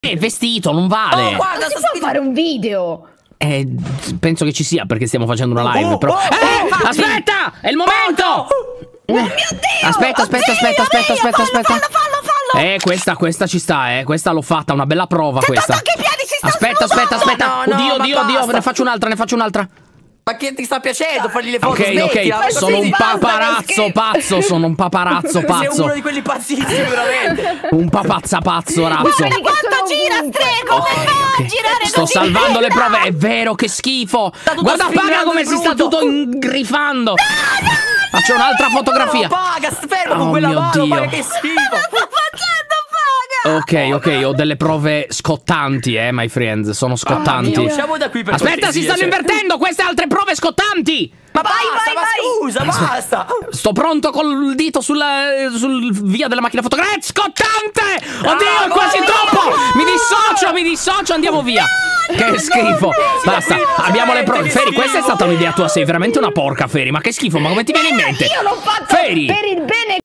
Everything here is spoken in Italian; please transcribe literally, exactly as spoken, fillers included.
il vestito, non vale. Oh, guarda, si può fare un video. Eh, penso che ci sia perché stiamo facendo una live. Oh, però... oh, eh, oh, aspetta! È il momento! Oh, Oh mio Dio! Aspetta, aspetta, aspetta, aspetta, aspetta, aspetta. Fallo, fallo, fallo! Eh, questa, questa ci sta, eh. Questa l'ho fatta, una bella prova questa. Anche i piedi si stanno Aspetta, aspetta, aspetta. No, no, Oddio, ma oddio, oddio, basta. ne faccio un'altra, ne faccio un'altra. Ma che ti sta piacendo fargli le foto? Ok, Smettila, ok, ma sono così un basta, paparazzo schifo. pazzo, sono un paparazzo Sei pazzo. uno di quelli pazzissimi, veramente. Un papazza pazzo, razzo. Guarda quanto gira, Stre, come fa a girare Sto così salvando le lenta? prove, è vero, che schifo. tutto Guarda, paga sfigando come il si sta bruto. tutto ingrifando. Faccio un'altra fotografia. No, paga, fermo Oh con quella mio mano, Dio. paga, che schifo. Sto facendo, paga! Ok, ok, ho delle prove scottanti, eh, my friends, sono scottanti. Mamma mia, usciamo da qui per Aspetta, si cortesia, stanno cioè. invertendo queste altre prove scottanti. Ma Vai, basta, vai, ma vai. scusa, basta. Sto pronto col dito sulla, sul via della macchina fotografica. È scottante! Oddio, è quasi no, troppo! no. Mi dissocio, mi dissocio, andiamo via. Che schifo. Basta, qui, abbiamo le gente, prove. che Feri, questa è schifo. stata un'idea tua, sei veramente una porca, Feri. Ma che schifo, ma come ti viene in mente? Io l'ho fatto Feri! per il bene